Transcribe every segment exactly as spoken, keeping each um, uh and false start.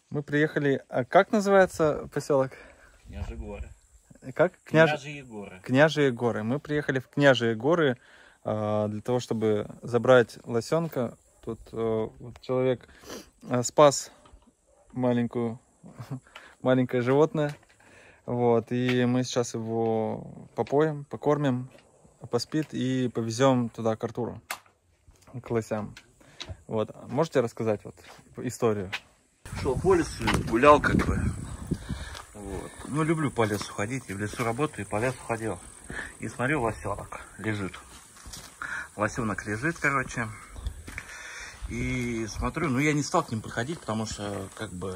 Мы приехали... А как называется поселок? Княжьи горы. Как? Княж... Княжьи горы. Княжьи горы. Мы приехали в Княжьи горы а, для того, чтобы забрать лосенка. Тут а, вот человек а, спас маленькую, маленькое животное. Вот. И мы сейчас его попоем, покормим, поспит и повезем туда к Артуру, к лосям. Вот. Можете рассказать вот историю? Шел по лесу, гулял как бы. Вот. Ну, люблю по лесу ходить. И в лесу работаю, и по лесу ходил. И смотрю, лосенок лежит. Лосенок лежит, короче. И смотрю, ну я не стал к ним подходить, потому что как бы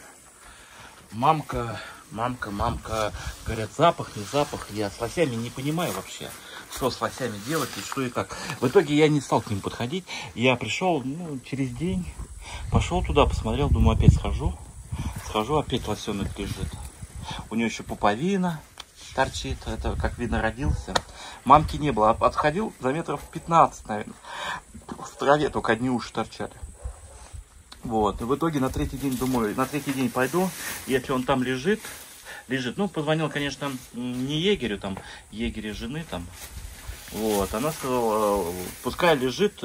мамка, мамка, мамка, говорят, запах, не запах. Я с лосями не понимаю вообще, что с лосями делать и что и как. В итоге я не стал к ним подходить. Я пришел, ну, через день, пошел туда, посмотрел, думаю, опять схожу. Схожу, опять лосенок лежит. У нее еще пуповина торчит, это как видно родился. Мамки не было, отходил за метров пятнадцать, наверное. В траве только одни уши торчали. Вот, и в итоге на третий день, думаю, на третий день пойду, если он там лежит, лежит. Ну, позвонил, конечно, не егерю, там, егере жены, там. Вот, она сказала, пускай лежит,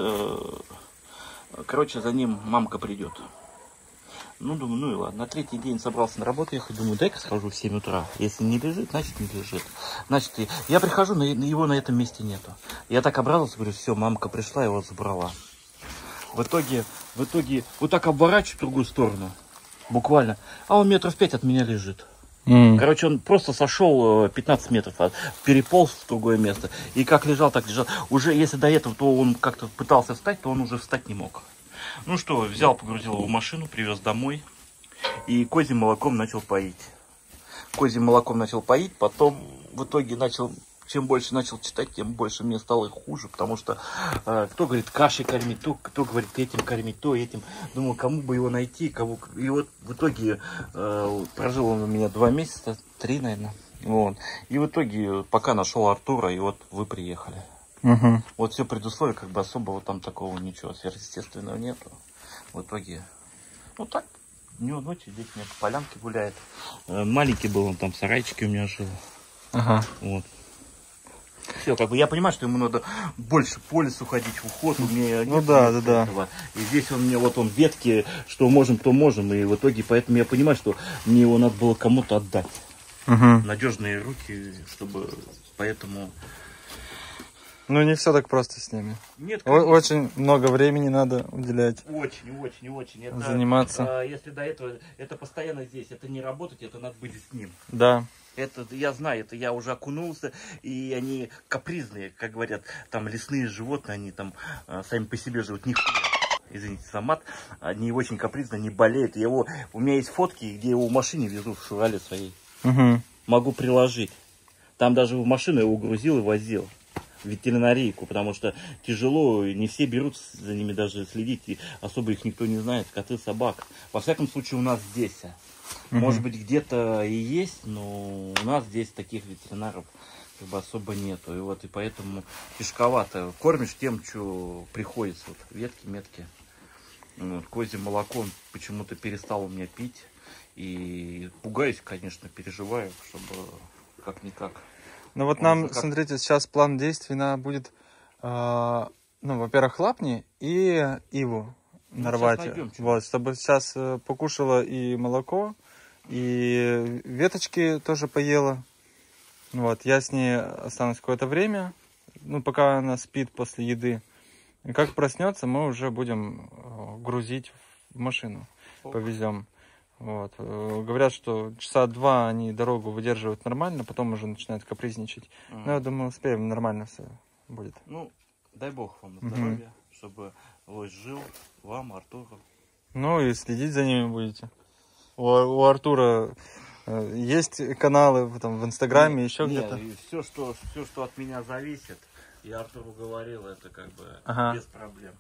короче, за ним мамка придет. Ну, думаю, ну и ладно. На третий день собрался на работу ехать, думаю, дай-ка схожу в семь утра. Если не лежит, значит не лежит. Значит, я прихожу, но его на этом месте нету. Я так обрадовался, говорю, все, мамка пришла, его забрала. В итоге, в итоге, вот так обворачиваю в другую сторону, буквально, а он метров пять от меня лежит. Mm. Короче, он просто сошел пятнадцать метров, переполз в другое место. И как лежал, так лежал. Уже если до этого, то он как-то пытался встать, то он уже встать не мог. Ну что, взял, погрузил его в машину, привез домой и козьим молоком начал поить. Козьим молоком начал поить, потом в итоге начал, чем больше начал читать, тем больше мне стало хуже, потому что э, кто говорит кашей кормить, то, кто говорит этим кормить, то этим. Думал, кому бы его найти, кого. И вот в итоге э, прожил он у меня два месяца, три, наверное. Вот. И в итоге пока нашел Артура, и вот вы приехали. Угу. Вот все предусловие, как бы особого там такого ничего сверхъестественного нету. В итоге, ну так, днем ночью здесь у меня по полянке гуляет. Маленький был, он там в сарайчике у меня жил. Ага. Вот. Все, как бы я понимаю, что ему надо больше по лесу ходить в уход. У меня ну да, да, да. И здесь он мне, вот он ветки, что можем, то можем. И в итоге, поэтому я понимаю, что мне его надо было кому-то отдать. Угу. Надежные руки, чтобы, поэтому... Ну, не все так просто с ними. Нет, очень много времени надо уделять. Очень, очень, очень. Это, заниматься. А, если до этого, это постоянно здесь, это не работать, это надо быть с ним. Да. Это я знаю, это я уже окунулся, и они капризные, как говорят, там лесные животные, они там а, сами по себе живут, не извините за мат, они очень капризные, они болеют. Я его, у меня есть фотки, где я его в машине везу в шурале своей. Угу. Могу приложить. Там даже в машину его грузил и возил. Ветеринарийку, потому что тяжело, не все берут за ними даже следить, и особо их никто не знает, коты, собак. Во всяком случае, у нас здесь, угу. Может быть, где-то и есть, но у нас здесь таких ветеринаров как бы особо нету. И вот и поэтому тяжковато. Кормишь тем, что приходится. Вот, ветки, метки. Вот, козьим молоком почему-то перестал у меня пить. И пугаюсь, конечно, переживаю, чтобы как-никак. Ну вот нам, как... смотрите, сейчас план действий на будет, э, ну, во-первых, лапни и иву ну, нарвать. Найдем, вот, чтобы сейчас э, покушала и молоко, и веточки тоже поела. Вот, я с ней останусь какое-то время, ну, пока она спит после еды. И как проснется, мы уже будем грузить в машину, повезем. Вот. Говорят, что часа два они дорогу выдерживают нормально, потом уже начинают капризничать. Mm. Но я думаю, успеем, нормально все будет. Ну, дай бог вам здоровья, mm-hmm. чтобы лось жил, вам, Артуру. Ну и следить за ними будете. У, у Артура э, есть каналы там, в Инстаграме, нет, еще где-то? Все что, все, что от меня зависит, я Артуру говорил, это как бы ага. без проблем.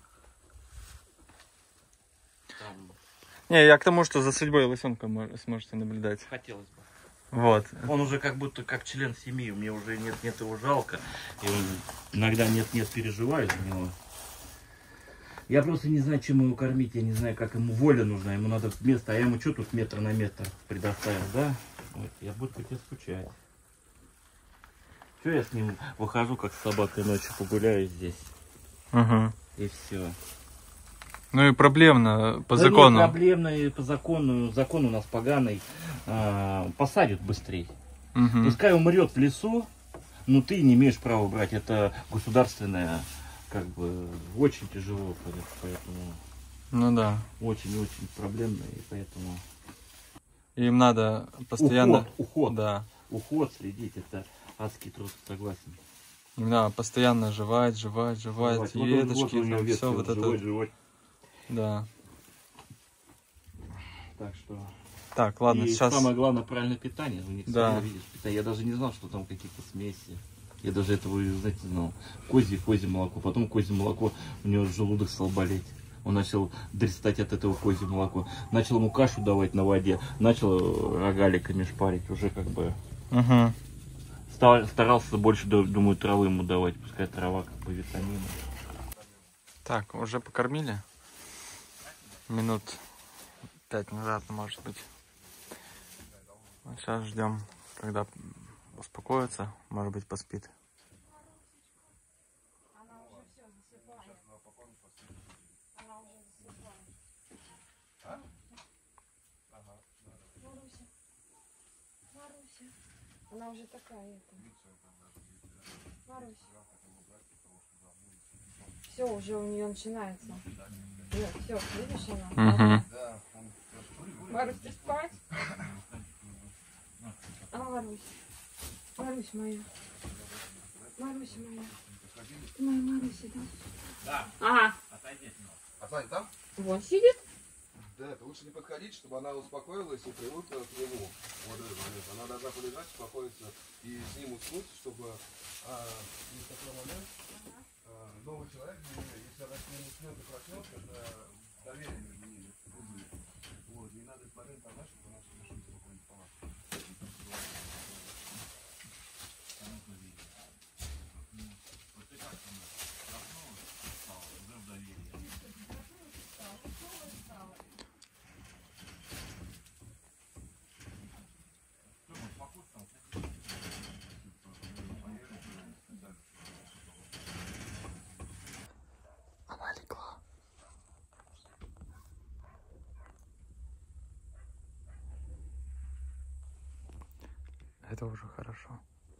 Там... Не, я к тому, что за судьбой лосенка сможете наблюдать. Хотелось бы. Вот. Он уже как будто как член семьи, мне уже нет-нет его жалко. И он иногда нет-нет переживаю за него. Я просто не знаю, чем его кормить, я не знаю, как ему воля нужна, ему надо место, а я ему что тут метр на метр предоставил, да? Вот, я буду по тебе скучать. Что я с ним выхожу, как с собакой ночью погуляю здесь. Угу. И все. Ну и проблемно по да закону. Нет, проблемно и по закону. Закон у нас поганый. А, посадят быстрее. Угу. Пускай умрет в лесу, но ты не имеешь права брать. Это государственное, как бы, очень тяжело, поэтому... Ну да. Очень-очень проблемно, и поэтому... Им надо постоянно... Уход, уход. Да. Уход, следить, это адский труд, согласен. Им надо постоянно жевать, жевать, жевать, Вот веточки, вот, вот все вот это. Живой, живой. Да. Так что... Так, ладно, и сейчас... самое главное, правильное питание. У них да. видишь, питание. Я даже не знал, что там какие-то смеси. Я даже этого, знаете, знал. Козье, козье молоко. Потом козье молоко, у него желудок стал болеть. Он начал дрестать от этого козье молоко. Начал ему кашу давать на воде. Начал рогаликами шпарить. Уже как бы... Угу. Стал, старался больше, думаю, травы ему давать. Пускай трава как бы витамины. Так, уже покормили? Минут пять назад, может быть. Сейчас ждем, когда успокоится, может быть, поспит. Она уже все засыпает. Она уже засыпает. А? Ага. Маруся. Маруся. Она уже такая. Это. Маруся. Все, уже у нее начинается. Нет, все, видишь она? Угу. Марусь, ты спать? А, Марусь. Марусь моя. Маруся моя. Ты моя Маруся, да? Да. Ага. Отойди. там? Вон сидит. Да, это лучше не подходить, чтобы она успокоилась и привыкла к нему. Вот этот момент. Она должна полежать, успокоиться и с ним уснуть, чтобы а, в такой момент а, новый человек, если она с ним уснет и проснется, это доверие между ними будет. Вот, не надо смотреть на нашу, потому что наша спокойно спала. Она легла. Это уже хорошо.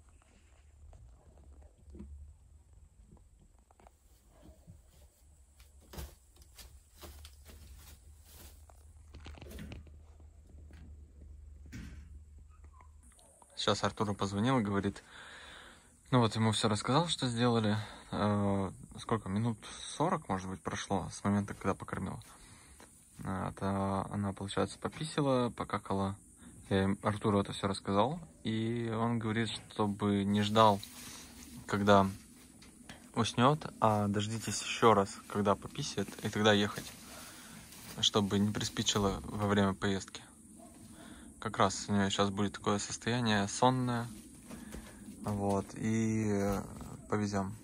Сейчас Артуру позвонил и говорит, ну вот ему все рассказал, что сделали. Э, сколько? Минут сорок, может быть, прошло с момента, когда покормила. Это она, получается, пописала, покакала. Я Артуру это все рассказал. И он говорит, чтобы не ждал, когда уснет, а дождитесь еще раз, когда пописает, и тогда ехать. Чтобы не приспичило во время поездки. Как раз у нее сейчас будет такое состояние сонное. Вот, и повезем.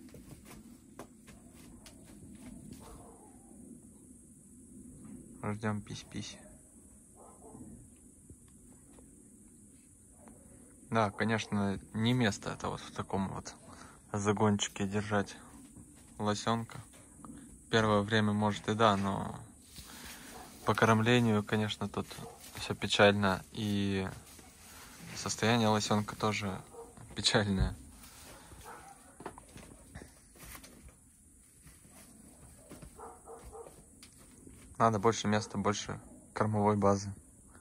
Ждем пись-пись. Да, конечно, не место это вот в таком вот загончике держать лосенка. Первое время, может, и да, но по кормлению, конечно, тут все печально. И состояние лосенка тоже печальное. Надо больше места, больше кормовой базы.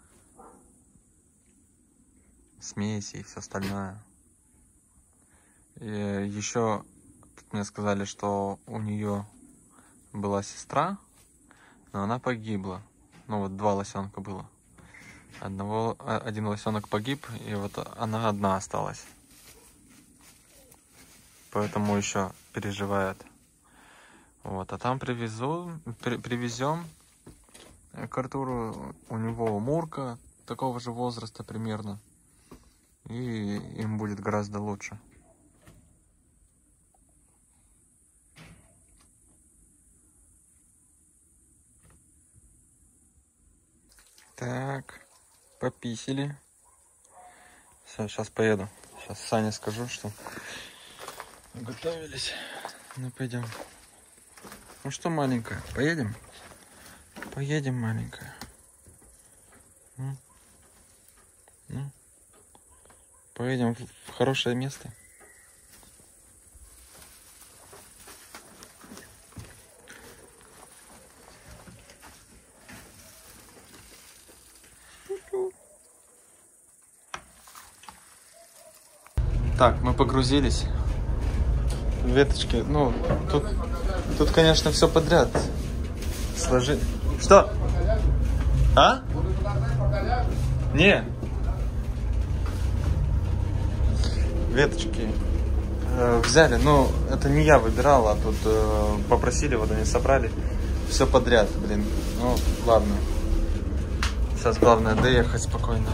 Смеси и все остальное. И еще мне сказали, что у нее была сестра, но она погибла. Ну вот два лосенка было. Одного, один лосенок погиб, и вот она одна осталась. Поэтому еще переживает. Вот, а там привезу, при, привезем к Артуру. У него Мурка такого же возраста примерно. И им будет гораздо лучше. Так, пописили. Все, сейчас поеду. Сейчас Сане скажу, что готовились. Ну, пойдем. Ну что, маленькая, поедем? Поедем, маленькая. Ну, ну. Поедем в хорошее место. Так, мы погрузились. Веточки, ну, тут, тут, конечно, все подряд. Сложи. Что? А? Не. Веточки э, взяли, ну, это не я выбирал, а тут э, попросили, вот они собрали. Все подряд, блин. Ну, ладно. Сейчас главное доехать спокойно.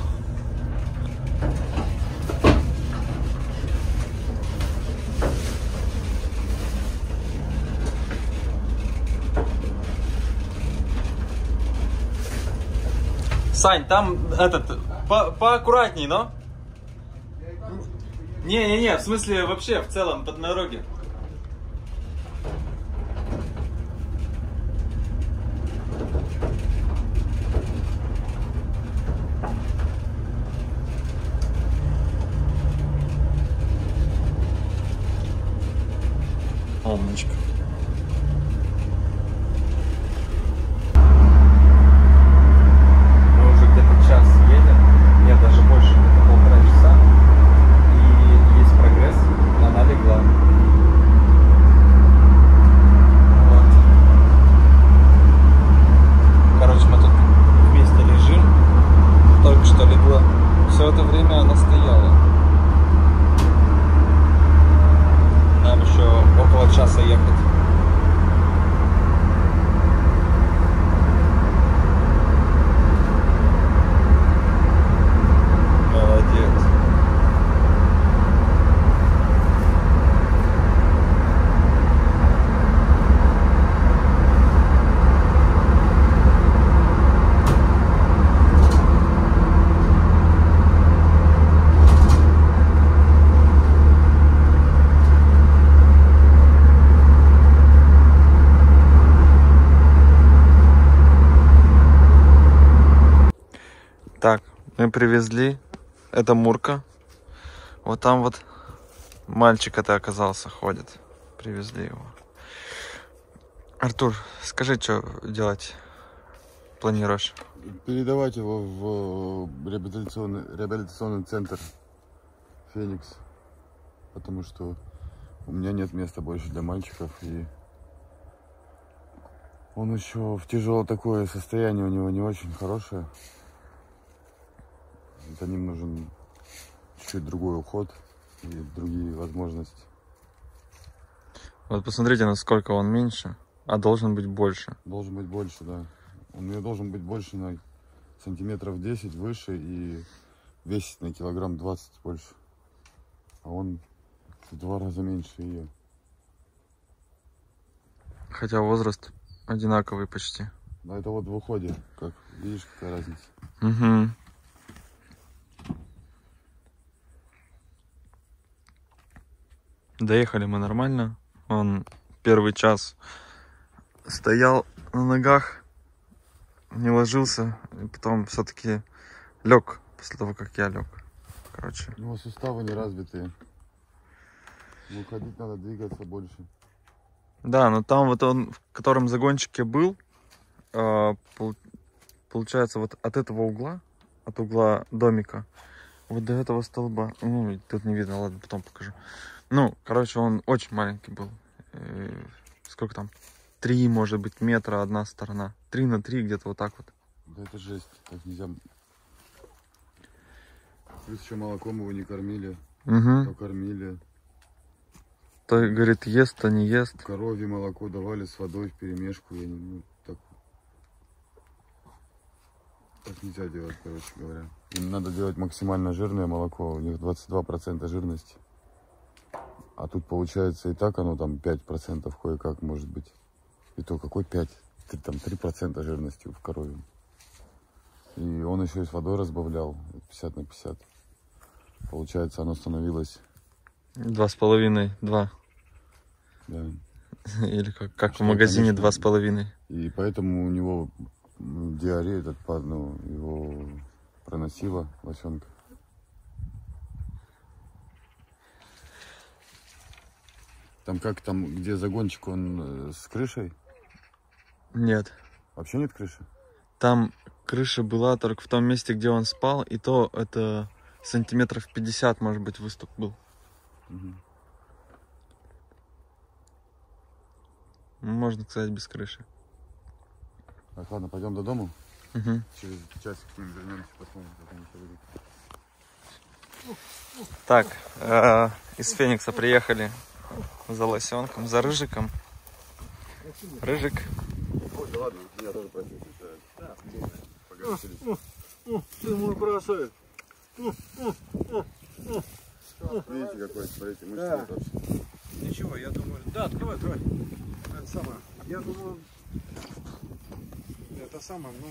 Сань, там этот, по поаккуратней, но? Не-не-не, в смысле вообще, в целом, под дороге. Умничка. Все это время она стояла. Нам еще около часа ехать. Молодец. Так, мы привезли. Это Мурка. Вот там вот мальчик это оказался, ходит. Привезли его. Артур, скажи, что делать планируешь? Передавать его в реабилитационный, реабилитационный центр Феникс. Потому что у меня нет места больше для мальчиков. И он еще в тяжелое такое состояние, у него не очень хорошее. За ним нужен чуть-чуть другой уход и другие возможности. Вот посмотрите, насколько он меньше, а должен быть больше. Должен быть больше, да. Он у меня должен быть больше на сантиметров десять выше и весить на килограмм двадцать больше. А он в два раза меньше ее. Хотя возраст одинаковый почти. Но это вот в уходе, как видишь, какая разница. Угу. Доехали мы нормально. Он первый час стоял на ногах, не ложился, и потом все-таки лег после того, как я лег. Короче. У него суставы не развитые. Выходить надо, двигаться больше. Да, но там вот он, в котором загончике был, получается, вот от этого угла, от угла домика, вот до этого столба, ну, тут не видно, ладно, потом покажу. Ну, короче, он очень маленький был. Сколько там? Три, может быть, метра одна сторона. Три на три, где-то вот так вот. Да это жесть, так нельзя. Плюс еще молоком его не кормили. Угу. То кормили. То, говорит, ест, то не ест. Коровье молоко давали с водой в перемешку. Я не, ну, так... так нельзя делать, короче говоря. Им надо делать максимально жирное молоко. У них двадцать два процента жирности. А тут получается и так оно там пять процентов кое-как может быть. И то какой пять? Там три процента жирности в корове. И он еще и с водой разбавлял пятьдесят на пятьдесят. Получается, оно становилось... Два с половиной, два. Да. Или как, как Что, в магазине конечно, два с половиной. И поэтому у него диарея, этот, ну, его проносила лосенка. Там как там, где загончик, он с крышей? Нет. Вообще нет крыши? Там крыша была только в том месте, где он спал, и то это сантиметров пятьдесят, может быть, выступ был. Угу. Можно сказать, без крыши. Так, ладно, пойдем до дому. Угу. Через часик к ним вернемся, посмотрим, как они все выйдут. Так, э, из Феникса приехали за лосенком, за Рыжиком. Рыжик. Ой, да ладно, я тоже просил. Ты мой красавец. Видите, какой, смотрите, мышцы Да. вообще. Ничего, я думаю... Да, открывай, открывай. Это самое. Я думаю... Это самое, ну...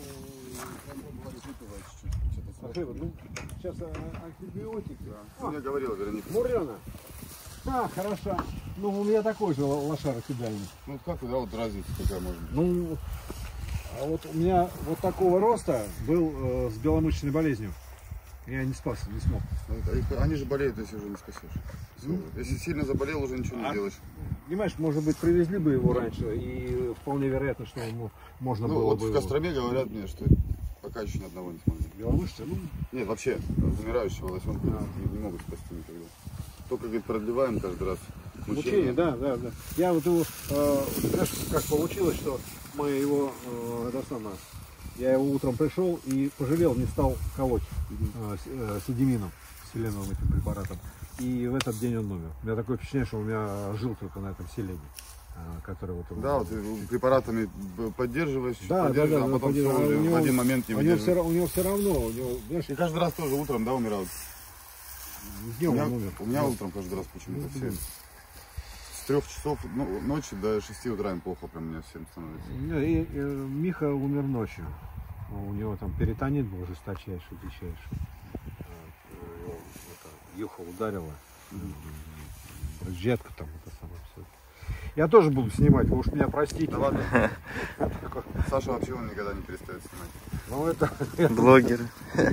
Рыба, ну, сейчас антибиотики. Ты мне говорила, Вероника. Мурена. А, хорошо. Ну, у меня такой же лошара кидальный. Ну как, да, вот разница какая может быть. Ну, а вот у меня вот такого роста был э, с беломышечной болезнью. Я не спас, не смог. Ну, их- Они же болеют, если уже не спасешь. Всё. Если сильно заболел, уже ничего не А- делаешь. Понимаешь, может быть, привезли бы его раньше, и вполне вероятно, что ему можно Ну, было вот бы в его. Костроме говорят мне, что пока еще ни одного не смогли. Беломышцы, ну, Нет, вообще, замирающего лосенка не, не могут спасти никогда. Только, говорит, продлеваем каждый раз. мучение, да, да, да. Я вот его, э, знаешь, как получилось, что мы его, э, это самое, я его утром пришел и пожалел, не стал колоть э, с- э, седимином, селеновым этим препаратом. И в этот день он умер. У меня такое впечатление, что у меня жил только на этом селении, э, который вот... Да, вот ты препаратами б- поддерживаешь, Да, да, поддерживаешь, да, а да, потом поддерживаю. всё А уже у него- в один момент не У него, все, выдерживаешь. у него все равно, у него, знаешь, И каждый раз тоже утром, да, умирают? У днем меня, он умер. у меня утром каждый раз почему-то Ну, все. блин. С трех часов ну, ночи до шести утра им плохо прям мне всем становится. Не, и, э, Миха умер ночью. У него там перитонит был жесточайший, дичайший. Вот, э, его это, Юха ударила. Брызжетка там, это самое все. Я тоже буду снимать, вы уж меня простите. Да ладно. Саша вообще он никогда не перестает снимать. Ну это... Блогеры.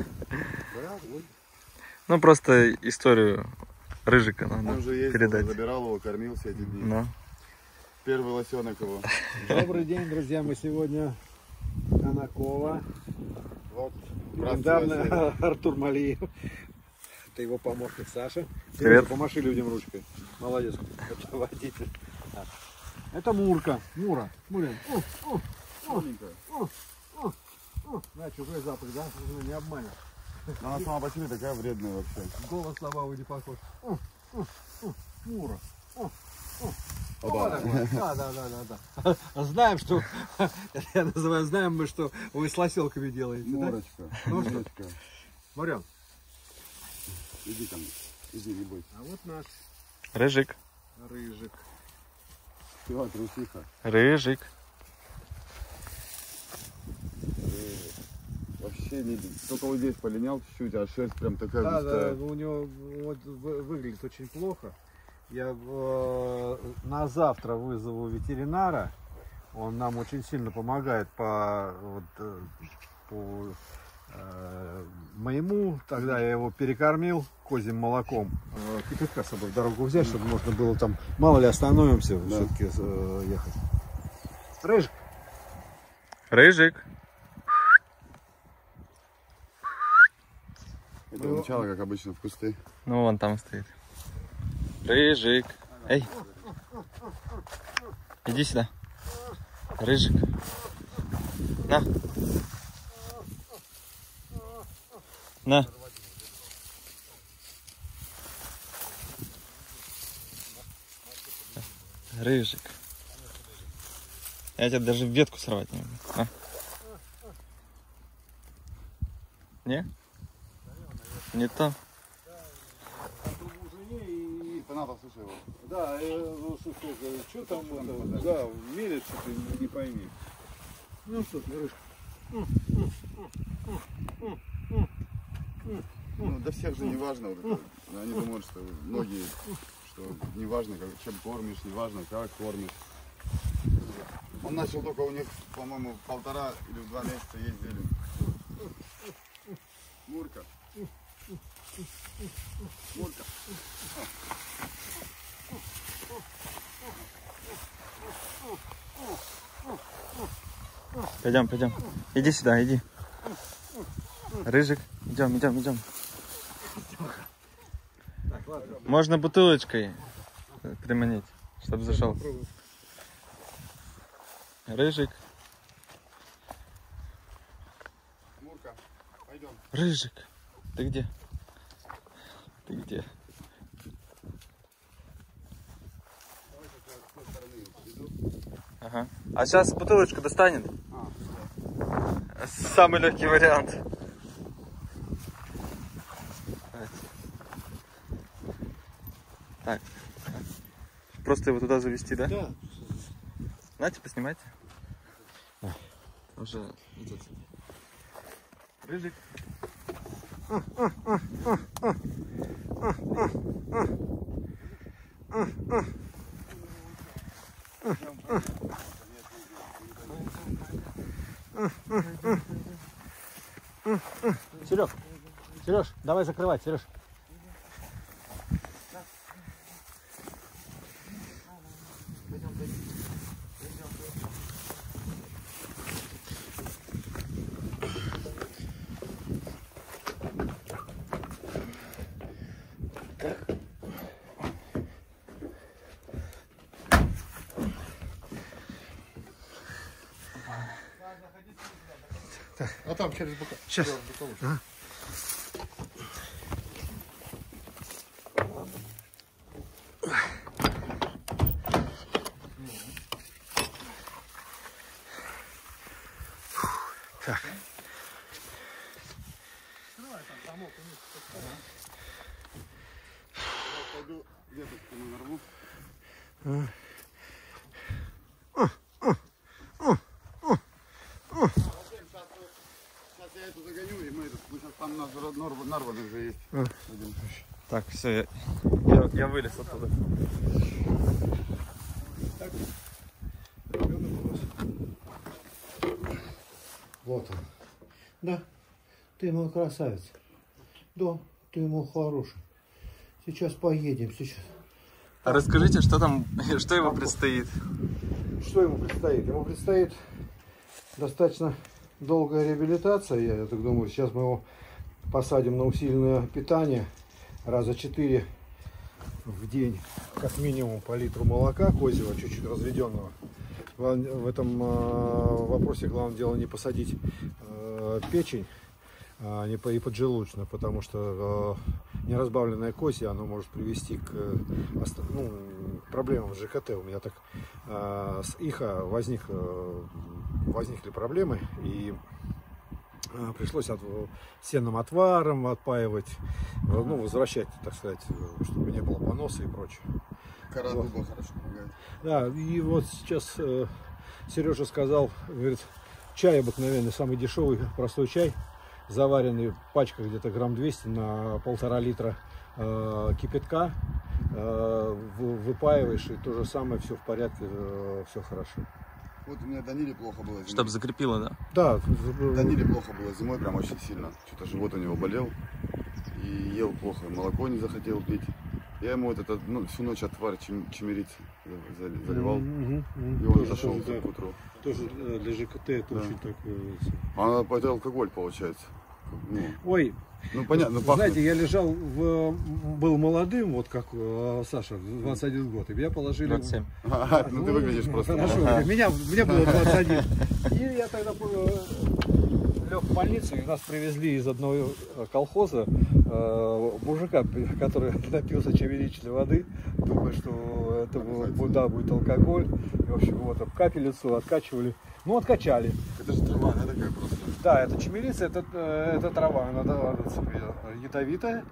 Ну, просто историю Рыжика Он надо уже ездил, передать. забирал его, кормил все эти дни. Ну. Первый лосенок его. Добрый день, друзья, мы сегодня Конаково. Вот, Здравствуйте, легендарный Артур Малиев. Это его помощник Саша. Привет. Помаши людям ручкой. Молодец, это водитель. Так. Это Мурка. Мура. Мурин. О, о, о, о, о, о. Да, чужой запах, да? Не обманешь. Но она сама по себе такая вредная вообще. Голос слабого не похож. О, о, о, Мура. О, о. О, О, да. такой. Да, да, да, да, да. Знаем, что я называю, знаем мы, что вы с лоселками делаете, да? Морочка. Ну что? Морочка. Морян. Иди ко мне. Иди, не бойся. А вот наш Рыжик. Рыжик. Все, трусиха. Рыжик. Вообще не... Только вот здесь полинял чуть-чуть, а шерсть прям такая Да, густая. да, у него вот вы- выглядит очень плохо. Я э, на завтра вызову ветеринара. Он нам очень сильно помогает по, вот, э, по э, моему. Тогда я его перекормил козьим молоком. Э, кипятка с собой в дорогу взять, чтобы можно было там, мало ли остановимся, Да. все-таки э, ехать. Рыжик. Рыжик. Это начало, как обычно, в кусты. Ну, вон там стоит. Рыжик. Эй. Иди сюда. Рыжик. На. На. Рыжик. Я тебя даже ветку сорвать не могу. А? Не? Не то. Это надо, слушай его. Да, ну что там, это, да, мелет, что ты не пойми. Ну что ты, Рыжик. Ну, для всех же не важно. Вот это. Они думают, что многие, что не важно, как, чем кормишь, не важно, как кормишь. Он начал только у них, по-моему, полтора или в два месяца ездили. Мурка. Мурка. Пойдем, пойдем. Иди сюда, иди. Рыжик, идем, идем, идем. Можно бутылочкой приманить, чтобы зашел. Рыжик. Мурка, пойдем. Рыжик, ты где? Ты где? Ага. А сейчас бутылочку достанет. А, самый легкий вариант. Так. Просто его туда завести, да? Да. Знаете, поснимайте. Уже идет. Рыжик. Серег, Сереж, давай закрывать, Сереж. А там через бока. Сейчас. Ага. Так. Пойду где-то нарву. Я эту загоню, и мы, этот, мы сейчас там у нас нарваны уже есть. А. Так, все, я, я, я вылез оттуда. Вот он. Да, ты мой красавец. Да, ты мой хороший. Сейчас поедем, сейчас. А расскажите, что там, что ему предстоит? Что ему предстоит? Ему предстоит достаточно долгая реабилитация, я так думаю. Сейчас мы его посадим на усиленное питание раза четыре в день, как минимум по литру молока козьего, чуть-чуть разведенного. В этом вопросе главное дело не посадить печень, а не и поджелудочную, потому что неразбавленное козье, оно может привести к, ну, проблемам с ЖКТ. У меня так с ИХА возник, возникли проблемы, и пришлось от, сенным отваром отпаивать, ну, возвращать, так сказать, чтобы не было поноса и прочее. Кора Вот. дуба хорошо помогает. Да, и вот сейчас э, Сережа сказал, говорит, чай обыкновенный, самый дешевый, простой чай, заваренный, пачка где-то грамм двести на полтора литра э, кипятка, э, выпаиваешь, и то же самое, все в порядке, э, все хорошо. Вот у меня Даниле плохо было зимой. Чтобы закрепило, да? Да. Даниле плохо было зимой, прям очень сильно. Что-то живот у него болел. И ел плохо, молоко не захотел пить. Я ему вот это, ну, всю ночь отвар чем, чемерить заливал. Mm-hmm, mm-hmm. И он тоже, зашел тоже, к утру. Тоже для ЖКТ это Да. очень так... А это алкоголь получается. Ну, Ой, ну понятно, знаете, пахнет. я лежал, в, был молодым, вот как э, Саша, двадцать один год, и меня положили... двадцать семь. А, ну ты выглядишь просто. Хорошо, меня, мне было двадцать один. И я тогда лег в больницу, и нас привезли из одного колхоза э, мужика, который напился чаверичной воды, думая, что это будет, да, будет алкоголь. И, в общем, вот капелицу откачивали. Ну, откачали. Это же трава, она такая просто. Да, это чемерица, это, это трава, она, она ядовитая.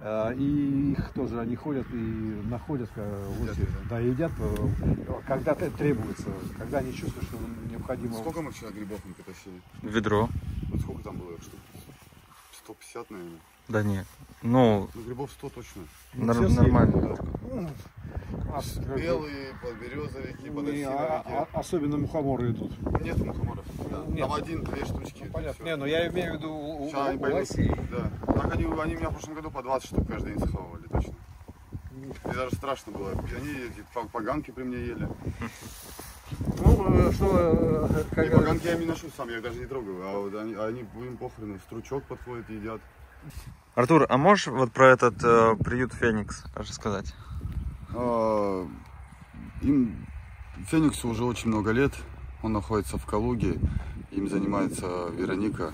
И их тоже, они ходят и находят, Едят, вот, да, едят, когда требуется, когда они чувствуют, что необходимо. Сколько мы вчера грибов мы потащили? Ведро. Вот сколько сколько там было? Штук сто пятьдесят, наверное. Да нет. Ну, Ну, грибов сто точно. нор- все нормально. Ну, а, Белые, подберезовики, ну, и, а- подосиновики. а- особенно мухоморы идут. Нет мухоморов. Да. Нет. Там один-две штучки. Ну, понятно. всё. Не, ну я имею в виду у, у- Сейчас они у пойдут. лосей. Да. Так они, они меня в прошлом году по двадцать штук каждый день схавывали, точно. И даже страшно было. И они эти по- поганки при мне ели. Ну, что, э, И как- поганки я им не ношу сам, я их даже не трогаю. А вот они, они им похрену, стручок подходит и едят. Артур, а можешь вот про этот э, приют Феникс рассказать? А, Им Фениксу уже очень много лет. Он находится в Калуге. Им занимается Вероника.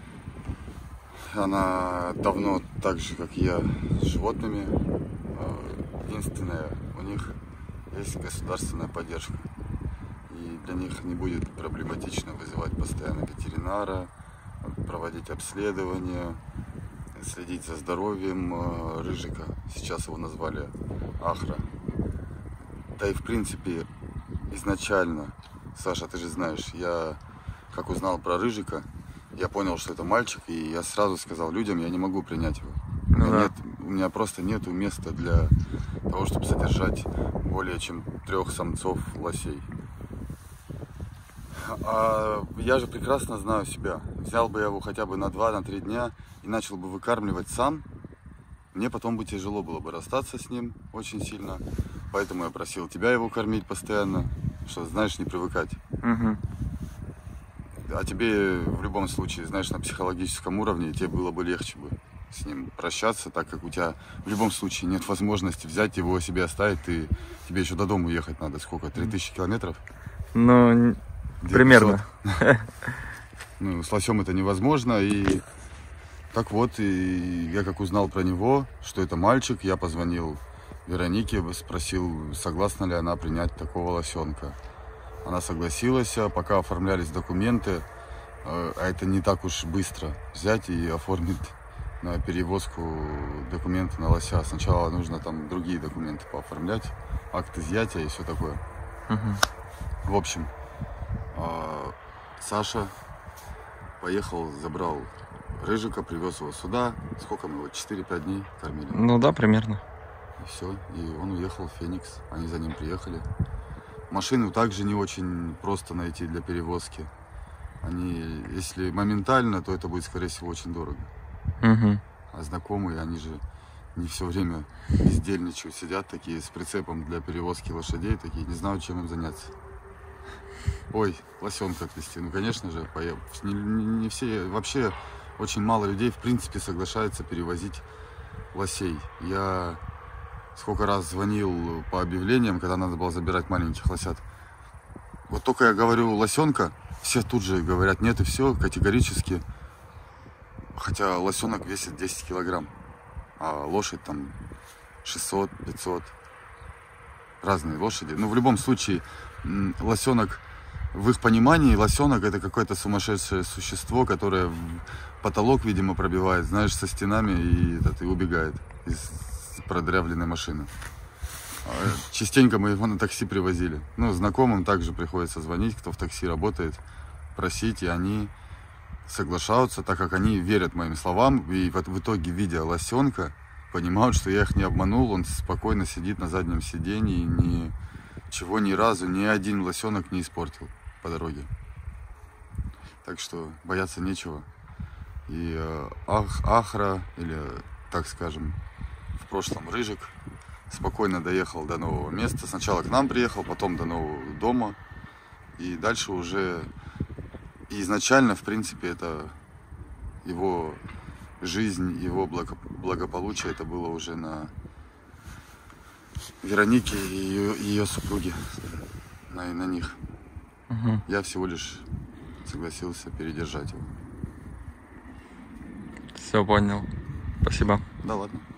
Она давно, так же как и я, с животными. А, Единственное, у них есть государственная поддержка. И для них не будет проблематично вызывать постоянно ветеринара, проводить обследования, следить за здоровьем э, Рыжика. Сейчас его назвали Ахра. Да и в принципе изначально, Саша, ты же знаешь, я как узнал про Рыжика, я понял, что это мальчик, и я сразу сказал людям, я не могу принять его. У меня, Ну да. нет, у меня просто нету места для того, чтобы содержать более чем трех самцов лосей. А я же прекрасно знаю себя. Взял бы я его хотя бы на два-три дня и начал бы выкармливать сам, мне потом бы тяжело было бы расстаться с ним очень сильно. Поэтому я просил тебя его кормить постоянно, что, знаешь, не привыкать. Угу. А тебе в любом случае, знаешь, на психологическом уровне тебе было бы легче бы с ним прощаться, так как у тебя в любом случае нет возможности взять его себе оставить, ты, тебе еще до дома ехать надо, сколько, три тысячи километров? Ну, н- примерно. Ну, с лосем это невозможно, и так вот, и я как узнал про него, что это мальчик, я позвонил Веронике, спросил, согласна ли она принять такого лосенка. Она согласилась, пока оформлялись документы, а это не так уж быстро взять и оформить на перевозку документы на лося. Сначала нужно там другие документы пооформлять, акт изъятия и все такое. Угу. В общем, Саша поехал, забрал Рыжика, привез его сюда. Сколько мы его? четыре-пять дней кормили. Ну да, примерно. И все. И он уехал в Феникс. Они за ним приехали. Машину также не очень просто найти для перевозки. Они, если моментально, то это будет, скорее всего, очень дорого. Угу. А знакомые, они же не все время бездельничают, сидят такие с прицепом для перевозки лошадей, такие, не знают, чем им заняться. Ой, лосенка отвезти. Ну, конечно же, поем. Не, не все, вообще очень мало людей, в принципе, соглашается перевозить лосей. Я сколько раз звонил по объявлениям, когда надо было забирать маленьких лосят. Вот только я говорю лосенка, все тут же говорят нет, и все, категорически. Хотя лосенок весит десять килограмм, а лошадь там шестьсот-пятьсот. Разные лошади. Но в любом случае, лосенок, в их понимании, лосенок это какое-то сумасшедшее существо, которое потолок, видимо, пробивает, знаешь, со стенами и, этот, и убегает из продрявленной машины. Частенько мы его на такси привозили. Ну, знакомым также приходится звонить, кто в такси работает, просить, и они соглашаются, так как они верят моим словам, и вот в итоге, видя лосенка, понимают, что я их не обманул, он спокойно сидит на заднем сиденье, и ничего ни разу, ни один лосенок не испортил по дороге. Так что бояться нечего. И э, ах, Ахра, или, так скажем, в прошлом Рыжик, спокойно доехал до нового места. Сначала к нам приехал, потом до нового дома. И дальше уже... И изначально, в принципе, это его жизнь, его благо, благополучие, это было уже на Веронике и ее, ее супруге, на, на них. Угу. Я всего лишь согласился передержать его. Все понял. Спасибо. Да ладно.